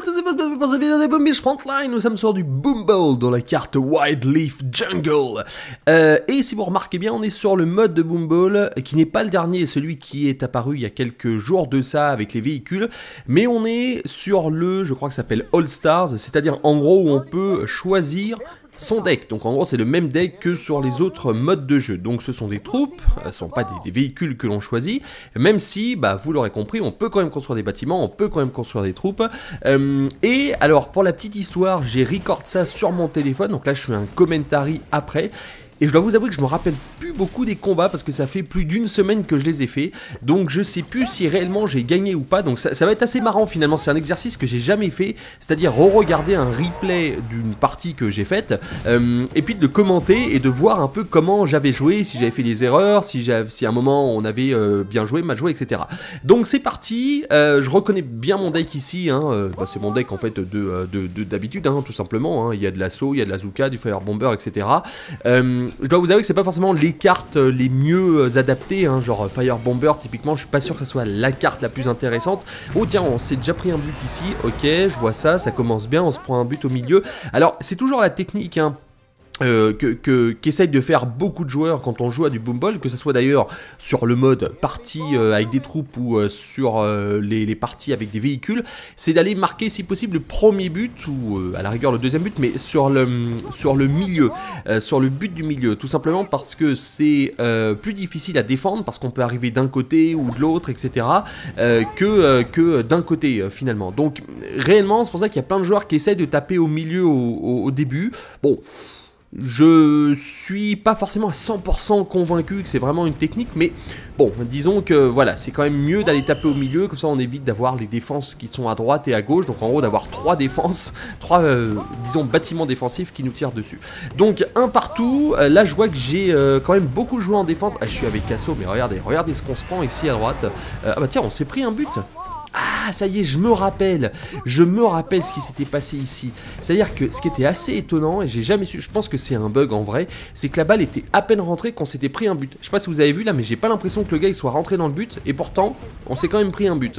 à tous et bienvenue pour cette vidéo des Boom Beach Frontline. Nous sommes sur du Boom Bowl dans la carte Wildleaf Jungle. Et si vous remarquez bien, on est sur le mode de Boom Bowl qui n'est pas le dernier, celui qui est apparu il y a quelques jours de ça avec les véhicules. Mais on est sur le, je crois que ça s'appelle All Stars, c'est-à-dire en gros où on peut choisir son deck. Donc en gros c'est le même deck que sur les autres modes de jeu. Donc ce sont des troupes, ce ne sont pas des véhicules que l'on choisit, même si, bah, vous l'aurez compris, on peut quand même construire des bâtiments, on peut quand même construire des troupes. Et alors pour la petite histoire, j'ai record ça sur mon téléphone, donc là je fais un commentary après. Et je dois vous avouer que je me rappelle plus beaucoup des combats parce que ça fait plus d'une semaine que je les ai fait. Donc je sais plus si réellement j'ai gagné ou pas. Donc ça va être assez marrant finalement. C'est un exercice que j'ai jamais fait. C'est-à-dire re-regarder un replay d'une partie que j'ai faite. Et puis de le commenter et de voir un peu comment j'avais joué. Si j'avais fait des erreurs. Si à un moment on avait bien joué, mal joué, etc. Donc c'est parti. Je reconnais bien mon deck ici. Hein. C'est mon deck en fait d'habitude hein, tout simplement. Hein. Il y a de l'assaut, il y a de la Zuka, du Fire Bomber, etc. Je dois vous avouer que c'est pas forcément les cartes les mieux adaptées, hein, genre Fire Bomber typiquement, je suis pas sûr que ce soit la carte la plus intéressante. Oh tiens, on s'est déjà pris un but ici, ok, je vois ça, ça commence bien, on se prend un but au milieu. Alors c'est toujours la technique, hein. Qu'essayent de faire beaucoup de joueurs quand on joue à du Boom Bowl, que ce soit d'ailleurs sur le mode partie avec des troupes ou sur les parties avec des véhicules, c'est d'aller marquer si possible le premier but ou à la rigueur le deuxième but, mais sur le milieu, sur le but du milieu, tout simplement parce que c'est plus difficile à défendre, parce qu'on peut arriver d'un côté ou de l'autre, etc. Que d'un côté finalement. Donc réellement c'est pour ça qu'il y a plein de joueurs qui essayent de taper au milieu au début. Bon, je suis pas forcément à 100% convaincu que c'est vraiment une technique, mais bon, disons que voilà, c'est quand même mieux d'aller taper au milieu, comme ça on évite d'avoir les défenses qui sont à droite et à gauche, donc en gros d'avoir trois défenses, disons bâtiments défensifs qui nous tirent dessus. Donc un partout, là je vois que j'ai quand même beaucoup joué en défense, je suis avec Casso, mais regardez ce qu'on se prend ici à droite, ah bah tiens, on s'est pris un but. Ah, ça y est, je me rappelle ce qui s'était passé ici. C'est-à-dire que ce qui était assez étonnant, et j'ai jamais su, je pense que c'est un bug en vrai, c'est que la balle était à peine rentrée qu'on s'était pris un but. Je sais pas si vous avez vu là, mais j'ai pas l'impression que le gars il soit rentré dans le but, et pourtant, on s'est quand même pris un but.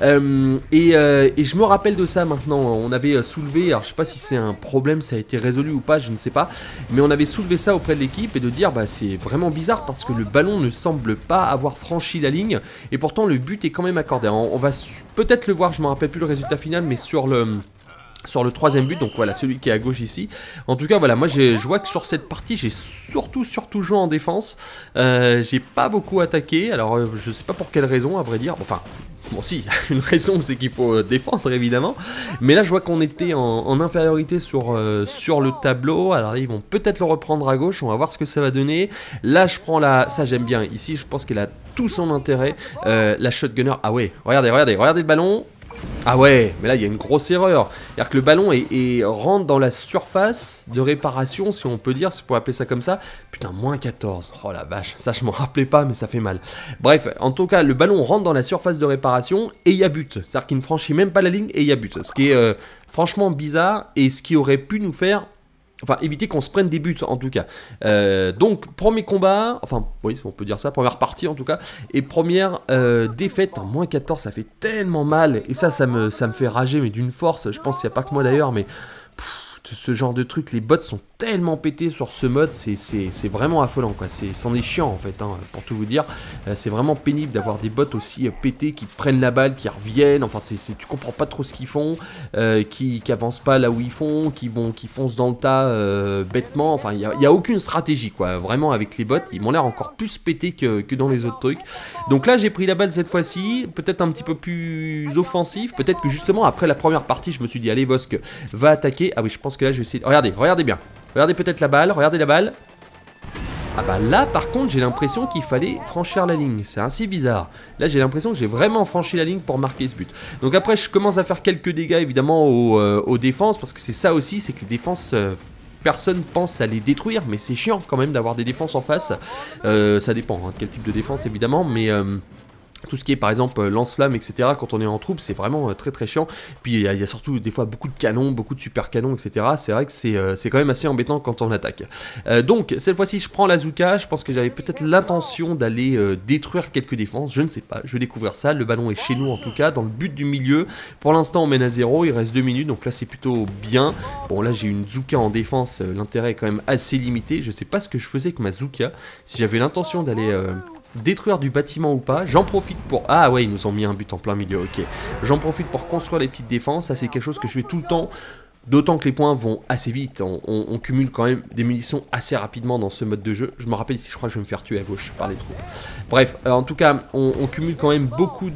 Et je me rappelle de ça maintenant, on avait soulevé, alors je sais pas si c'est un problème, ça a été résolu ou pas, je ne sais pas, mais on avait soulevé ça auprès de l'équipe et de dire, bah c'est vraiment bizarre parce que le ballon ne semble pas avoir franchi la ligne, et pourtant le but est quand même accordé. On va peut-être le voir, je me rappelle plus le résultat final, mais sur le troisième but, donc voilà, celui qui est à gauche ici. En tout cas, voilà, moi je vois que sur cette partie, j'ai surtout joué en défense. J'ai pas beaucoup attaqué, alors je sais pas pour quelle raison, à vrai dire. Enfin, bon si, une raison, c'est qu'il faut défendre, évidemment. Mais là, je vois qu'on était en infériorité sur le tableau. Alors là, ils vont peut-être le reprendre à gauche, on va voir ce que ça va donner. Là, je prends la... Ça, j'aime bien. Ici, je pense qu'elle a tout son intérêt. La shotgunner, ah ouais, regardez le ballon. Ah ouais, mais là il y a une grosse erreur. C'est-à-dire que le ballon rentre dans la surface de réparation, si on peut dire, si on peut appeler ça comme ça. Putain, moins 14. Oh la vache, ça je m'en rappelais pas, mais ça fait mal. Bref, en tout cas, le ballon rentre dans la surface de réparation et il y a but. C'est-à-dire qu'il ne franchit même pas la ligne et il y a but. Ce qui est franchement bizarre et ce qui aurait pu nous faire... Enfin, éviter qu'on se prenne des buts en tout cas. Donc, premier combat, enfin, oui, on peut dire ça, première partie en tout cas, et première défaite, moins 14, ça fait tellement mal, et ça me fait rager, mais d'une force, je pense qu'il n'y a pas que moi d'ailleurs, mais... ce genre de truc, les bots sont tellement pétés sur ce mode, c'est vraiment affolant quoi, c'en est chiant en fait, hein, pour tout vous dire, c'est vraiment pénible d'avoir des bots aussi pétés qui prennent la balle, qui reviennent, enfin tu comprends pas trop ce qu'ils font, qui avancent pas là où ils font, qui foncent dans le tas bêtement, enfin il y a aucune stratégie quoi, vraiment avec les bots, ils m'ont l'air encore plus pétés que dans les autres trucs. Donc là j'ai pris la balle cette fois-ci, peut-être un petit peu plus offensif, peut-être que justement après la première partie je me suis dit allez Vosk va attaquer, ah oui je pense que là je vais essayer, regardez bien. Regardez peut-être la balle, regardez la balle. Ah bah là par contre j'ai l'impression qu'il fallait franchir la ligne, c'est assez bizarre. Là j'ai l'impression que j'ai vraiment franchi la ligne pour marquer ce but. Donc après je commence à faire quelques dégâts évidemment aux défenses, parce que c'est ça aussi, c'est que les défenses... personne pense à les détruire, mais c'est chiant quand même d'avoir des défenses en face. Ça dépend hein, de quel type de défense évidemment, mais Tout ce qui est par exemple lance-flamme, etc. Quand on est en troupe, c'est vraiment très très chiant. Puis il y a surtout des fois beaucoup de canons, beaucoup de super canons, etc. C'est vrai que c'est quand même assez embêtant quand on attaque. Donc cette fois-ci, je prends l'Azuka. Je pense que j'avais peut-être l'intention d'aller détruire quelques défenses. Je ne sais pas. Je vais découvrir ça. Le ballon est chez nous en tout cas, dans le but du milieu. Pour l'instant, on mène à 0. Il reste 2 minutes, donc là c'est plutôt bien. Bon, là j'ai une Zuka en défense. L'intérêt est quand même assez limité. Je sais pas ce que je faisais avec ma Zuka. Si j'avais l'intention d'aller détruire du bâtiment ou pas, j'en profite pour... Ah ouais, ils nous ont mis un but en plein milieu, ok. J'en profite pour construire les petites défenses, ça c'est quelque chose que je fais tout le temps, d'autant que les points vont assez vite, on cumule quand même des munitions assez rapidement dans ce mode de jeu. Je me rappelle ici, je crois que je vais me faire tuer à gauche par les troupes. Bref, en tout cas, on cumule quand même beaucoup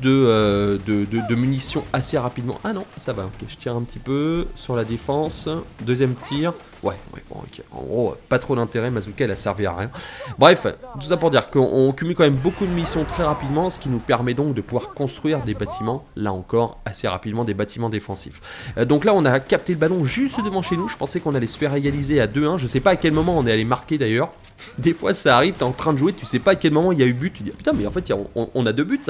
de munitions assez rapidement. Ah non, ça va, ok, je tire un petit peu sur la défense, deuxième tir... Ouais, bon, ok. En gros, pas trop d'intérêt, Mazuka, elle a servi à rien. Bref, tout ça pour dire qu'on cumule quand même beaucoup de missions très rapidement, ce qui nous permet donc de pouvoir construire des bâtiments, là encore, assez rapidement, des bâtiments défensifs. Donc là, on a capté le ballon juste devant chez nous, je pensais qu'on allait se faire égaliser à 2-1, je sais pas à quel moment on est allé marquer d'ailleurs. Des fois, ça arrive, t'es en train de jouer, tu sais pas à quel moment il y a eu but, tu dis, putain, mais en fait, on a 2 buts.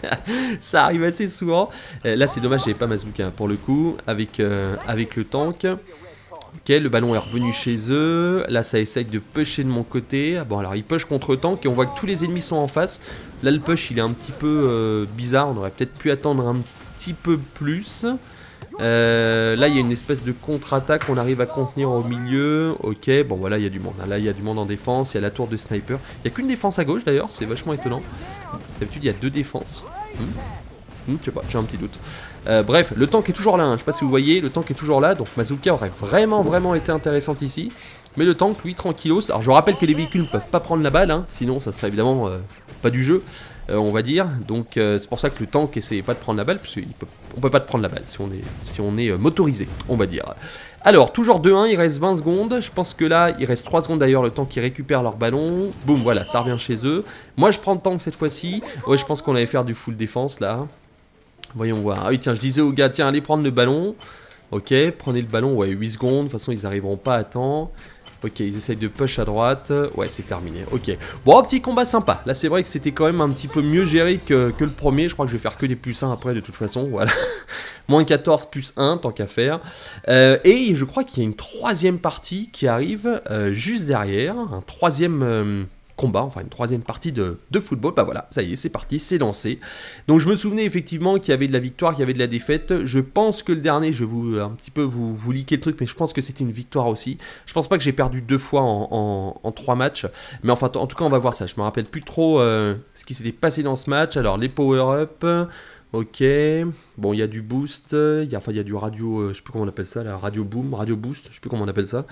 Ça arrive assez souvent. Là, c'est dommage, j'avais pas Mazuka, pour le coup, avec le tank. Ok, le ballon est revenu chez eux. Là, ça essaye de pusher de mon côté. Bon, alors, il push contre tank et on voit que tous les ennemis sont en face. Là, le push, il est un petit peu bizarre. On aurait peut-être pu attendre un petit peu plus. Là, il y a une espèce de contre-attaque qu'on arrive à contenir au milieu. Ok, bon, voilà, il y a du monde. Là, il y a du monde en défense. Il y a la tour de sniper. Il n'y a qu'une défense à gauche, d'ailleurs. C'est vachement étonnant. D'habitude, il y a 2 défenses. Je sais pas, j'ai un petit doute. Bref, le tank est toujours là, hein. Je sais pas si vous voyez, le tank est toujours là, donc Mazuka aurait vraiment été intéressante ici. Mais le tank, lui, tranquillos. Alors je rappelle que les véhicules ne peuvent pas prendre la balle, hein, sinon ça serait évidemment pas du jeu, on va dire. Donc c'est pour ça que le tank essaie pas de prendre la balle, parce qu'on peut pas te prendre la balle si on est motorisé, on va dire. Alors, toujours 2-1, il reste 20 secondes. Je pense que là, il reste 3 secondes d'ailleurs, le temps qu'ils récupèrent leur ballon. Boum, voilà, ça revient chez eux. Moi, je prends le tank cette fois-ci. Ouais, je pense qu'on allait faire du full défense là. Voyons voir. Ah oui, tiens, je disais aux gars, tiens, allez prendre le ballon. Ok, prenez le ballon, ouais, 8 secondes. De toute façon, ils arriveront pas à temps. Ok, ils essayent de push à droite. Ouais, c'est terminé. Ok. Bon, petit combat sympa. Là, c'est vrai que c'était quand même un petit peu mieux géré que le premier. Je crois que je vais faire que des plus 1 après, de toute façon. Voilà. Moins 14 plus 1, tant qu'à faire. Et je crois qu'il y a une troisième partie qui arrive juste derrière. Un troisième... combat, enfin une troisième partie de football. Bah voilà, ça y est, c'est parti, c'est lancé. Donc je me souvenais effectivement qu'il y avait de la victoire, qu'il y avait de la défaite. Je pense que le dernier, je vais un petit peu vous liquer le truc, mais je pense que c'était une victoire aussi. Je pense pas que j'ai perdu 2 fois en 3 matchs, mais enfin en tout cas on va voir ça. Je me rappelle plus trop ce qui s'était passé dans ce match. Alors les power-up, ok, bon il y a du boost, il y a du radio, je sais plus comment on appelle ça, la radio boom, radio boost, je sais plus comment on appelle ça.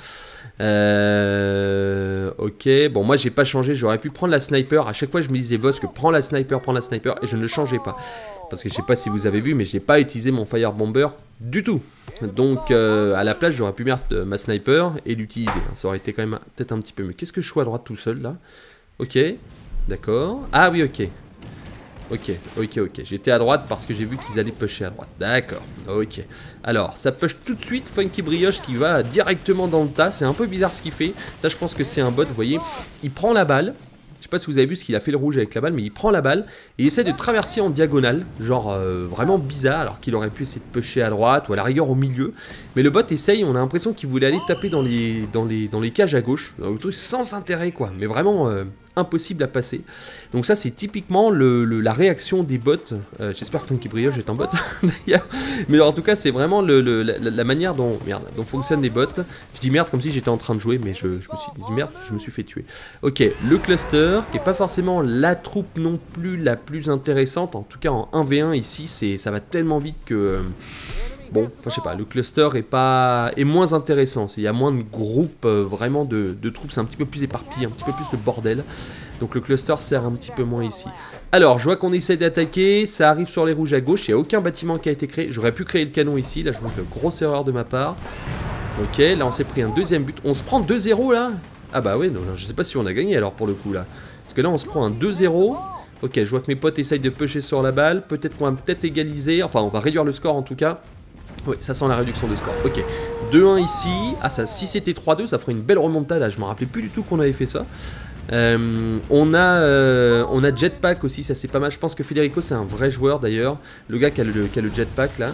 Ok, bon moi j'ai pas changé, j'aurais pu prendre la sniper, à chaque fois je me disais boss que prends la sniper, et je ne le changeais pas. Parce que je sais pas si vous avez vu, mais j'ai pas utilisé mon fire bomber du tout. Donc à la place j'aurais pu mettre ma sniper et l'utiliser, ça aurait été quand même peut-être un petit peu mieux. Qu'est-ce que je suis à droite tout seul là? Ok, d'accord, ah oui ok. Ok, j'étais à droite parce que j'ai vu qu'ils allaient pusher à droite. D'accord, ok. Alors, ça push tout de suite, Funky Brioche qui va directement dans le tas. C'est un peu bizarre ce qu'il fait. Ça, je pense que c'est un bot, vous voyez. Il prend la balle. Je sais pas si vous avez vu ce qu'il a fait le rouge avec la balle, mais il prend la balle et il essaie de traverser en diagonale. Genre vraiment bizarre, alors qu'il aurait pu essayer de pusher à droite ou à la rigueur au milieu. Mais le bot essaye, on a l'impression qu'il voulait aller taper dans les cages à gauche. Un truc sans intérêt, quoi. Mais vraiment... impossible à passer. Donc ça c'est typiquement la réaction des bots. J'espère que Funky Brioche est un bot d'ailleurs. Mais en tout cas c'est vraiment la manière dont fonctionnent les bots. Je dis merde comme si j'étais en train de jouer, mais je me suis dit merde, je me suis fait tuer. Ok, le cluster qui est pas forcément la troupe non plus la plus intéressante. En tout cas en 1v1 ici ça va tellement vite que... Bon, enfin je sais pas, le cluster est moins intéressant, il y a moins de groupes vraiment de troupes, c'est un petit peu plus éparpillé, un petit peu plus le bordel. Donc le cluster sert un petit peu moins ici. Alors, je vois qu'on essaie d'attaquer, ça arrive sur les rouges à gauche, il n'y a aucun bâtiment qui a été créé. J'aurais pu créer le canon ici, là je vois une grosse erreur de ma part. Ok, là on s'est pris un deuxième but, on se prend 2-0 là. Ah bah ouais, non, je sais pas si on a gagné alors pour le coup là. Parce que là on se prend un 2-0. Ok, je vois que mes potes essayent de pusher sur la balle, peut-être qu'on va égaliser, enfin on va réduire le score en tout cas. Oui, ça sent la réduction de score. Ok, 2-1 ici. Ah, ça, si c'était 3-2, ça ferait une belle remontada. Je me rappelais plus du tout qu'on avait fait ça. On a Jetpack aussi, ça c'est pas mal. Je pense que Federico c'est un vrai joueur d'ailleurs. Le gars qui a le Jetpack là.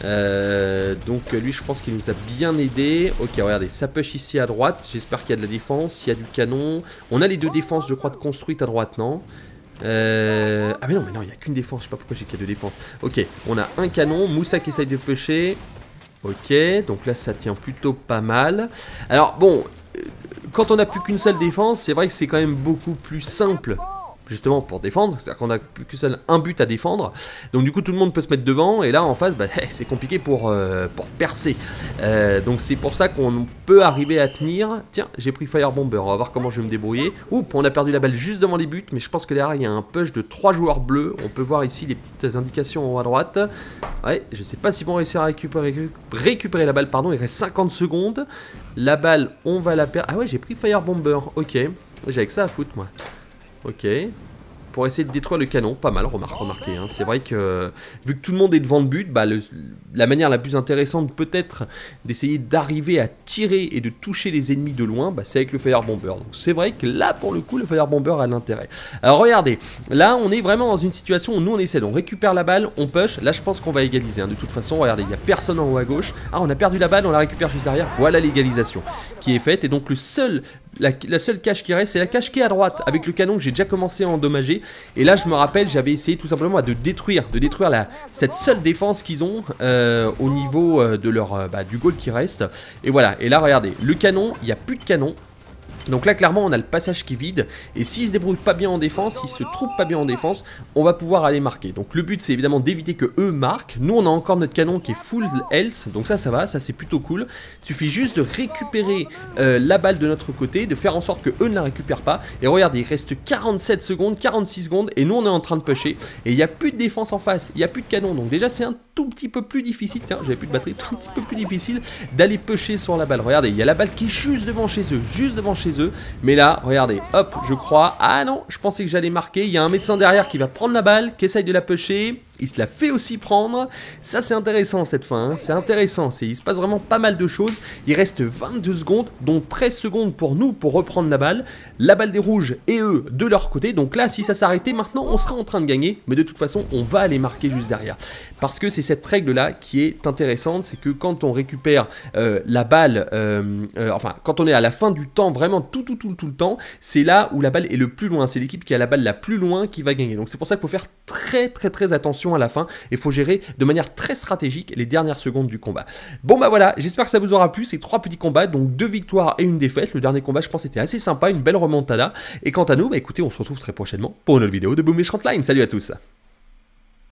Donc lui je pense qu'il nous a bien aidé. Ok, regardez, ça push ici à droite. J'espère qu'il y a de la défense, il y a du canon. On a les deux défenses je crois de construites à droite, non? Ah mais non, il n'y a qu'une défense, je sais pas pourquoi j'ai qu'il y a deux défenses. Ok, on a un canon, Moussa qui essaye de pusher. Ok, donc là ça tient plutôt pas mal. Alors bon, quand on n'a plus qu'une seule défense, c'est vrai que c'est quand même beaucoup plus simple justement pour défendre, c'est-à-dire qu'on n'a plus que seul un but à défendre, donc du coup tout le monde peut se mettre devant, et là en face, bah, c'est compliqué pour percer, donc c'est pour ça qu'on peut arriver à tenir. Tiens, j'ai pris Fire Bomber, on va voir comment je vais me débrouiller. Oups, on a perdu la balle juste devant les buts, mais je pense que derrière il y a un push de 3 joueurs bleus, on peut voir ici les petites indications en haut à droite. Ouais, je sais pas si vont réussir à récupérer la balle, pardon, il reste 50 secondes, la balle, on va la perdre. Ah ouais, j'ai pris Fire Bomber, ok, j'ai que ça à foutre moi. Ok, pour essayer de détruire le canon, pas mal, remarquez, hein. C'est vrai que, vu que tout le monde est devant le but, bah, la manière la plus intéressante peut-être d'essayer d'arriver à tirer et de toucher les ennemis de loin, bah, c'est avec le Fire Bomber. Donc c'est vrai que là, pour le coup, le Fire Bomber a l'intérêt. Alors regardez, là, on est vraiment dans une situation où nous, on essaie, on récupère la balle, on push, là, je pense qu'on va égaliser, hein. De toute façon, regardez, il n'y a personne en haut à gauche. Ah, on a perdu la balle, on la récupère juste derrière, voilà l'égalisation qui est faite, et donc la seule cache qui reste, c'est la cache qui est à droite, avec le canon que j'ai déjà commencé à endommager. Et là, je me rappelle, j'avais essayé tout simplement de détruire cette seule défense qu'ils ont au niveau de leur, du goal qui reste. Et voilà, et là, regardez, le canon, il n'y a plus de canon. Donc là clairement on a le passage qui est vide, et s'ils se débrouillent pas bien en défense, s'ils se trouvent pas bien en défense, on va pouvoir aller marquer. Donc le but c'est évidemment d'éviter que eux marquent. Nous on a encore notre canon qui est full health, donc ça va, ça c'est plutôt cool. Il suffit juste de récupérer la balle de notre côté, de faire en sorte que eux ne la récupèrent pas. Et regardez, il reste 47 secondes, 46 secondes, et nous on est en train de pusher, et il n'y a plus de défense en face, il n'y a plus de canon, donc déjà c'est un tout petit peu plus difficile, tiens j'avais plus de batterie, tout un petit peu plus difficile d'aller pusher sur la balle. Regardez, il y a la balle qui est juste devant chez eux, mais là, regardez, hop, je crois, ah non, je pensais que j'allais marquer, il y a un médecin derrière qui va prendre la balle, qui essaye de la pusher, il se la fait aussi prendre. Ça c'est intéressant cette fin, hein. C'est intéressant, il se passe vraiment pas mal de choses. Il reste 22 secondes, dont 13 secondes pour nous pour reprendre la balle des rouges et eux de leur côté. Donc là si ça s'arrêtait maintenant on sera en train de gagner, mais de toute façon on va aller marquer juste derrière. Parce que c'est cette règle là qui est intéressante, c'est que quand on récupère la balle, enfin quand on est à la fin du temps, vraiment tout le temps, c'est là où la balle est le plus loin, c'est l'équipe qui a la balle la plus loin qui va gagner. Donc c'est pour ça qu'il faut faire très attention à la fin, et il faut gérer de manière très stratégique les dernières secondes du combat. Bon bah voilà, j'espère que ça vous aura plu, ces 3 petits combats, donc 2 victoires et une défaite. Le dernier combat je pense était assez sympa, une belle remontada, et quant à nous, bah écoutez, on se retrouve très prochainement pour une autre vidéo de Boom Frontline. Salut à tous.